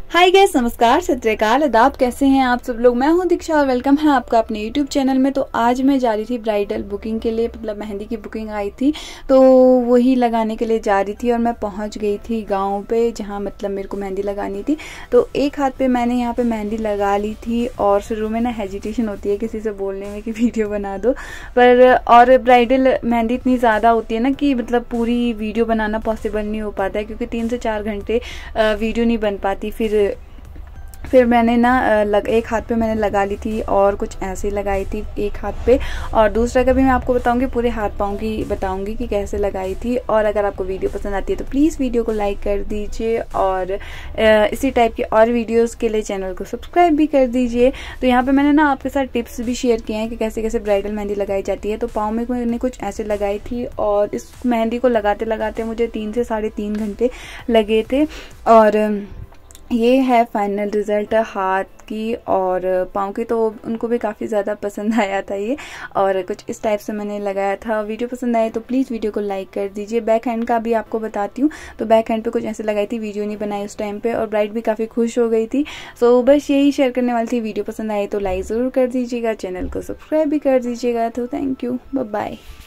Hi guys, नमस्कार, सत श्री अकाल, आदाब। कैसे हैं आप सब लोग। मैं हूं दीक्षा और वेलकम है आपका अपने यूट्यूब चैनल में। तो आज मैं जा रही थी ब्राइडल बुकिंग के लिए, मतलब मेहंदी की बुकिंग आई थी तो वही लगाने के लिए जा रही थी। और मैं पहुंच गई थी गांव पे, जहां मतलब मेरे को मेहंदी लगानी थी। तो एक हाथ पे मैंने यहाँ पे मेहंदी लगा ली थी और शुरू में ना हेजिटेशन होती है किसी से बोलने में कि वीडियो बना दो, पर और ब्राइडल मेहंदी इतनी ज़्यादा होती है ना कि मतलब पूरी वीडियो बनाना पॉसिबल नहीं हो पाता है, क्योंकि 3 से 4 घंटे वीडियो नहीं बन पाती। फिर मैंने ना एक हाथ पे मैंने लगा ली थी और कुछ ऐसे ही लगाई थी एक हाथ पे, और दूसरा का भी मैं आपको बताऊंगी, पूरे हाथ पाँव की बताऊंगी कि कैसे लगाई थी। और अगर आपको वीडियो पसंद आती है तो प्लीज़ वीडियो को लाइक कर दीजिए और इसी टाइप के और वीडियोस के लिए चैनल को सब्सक्राइब भी कर दीजिए। तो यहाँ पे मैंने ना आपके साथ टिप्स भी शेयर किए हैं कि कैसे कैसे ब्राइडल मेहंदी लगाई जाती है। तो पाँव में मैंने कुछ ऐसे लगाई थी और इस मेहंदी को लगाते लगाते मुझे 3 से 3.5 घंटे लगे थे। और ये है फाइनल रिजल्ट हाथ की और पाँव की। तो उनको भी काफ़ी ज़्यादा पसंद आया था ये, और कुछ इस टाइप से मैंने लगाया था। वीडियो पसंद आए तो प्लीज़ वीडियो को लाइक कर दीजिए। बैक हैंड का भी आपको बताती हूँ। तो बैक हैंड पे कुछ ऐसे लगाई थी, वीडियो नहीं बनाई उस टाइम पे, और ब्राइड भी काफ़ी खुश हो गई थी। सो बस यही शेयर करने वाली थी। वीडियो पसंद आए तो लाइक ज़रूर कर दीजिएगा, चैनल को सब्सक्राइब भी कर दीजिएगा। तो थैंक यू, बाय बाय।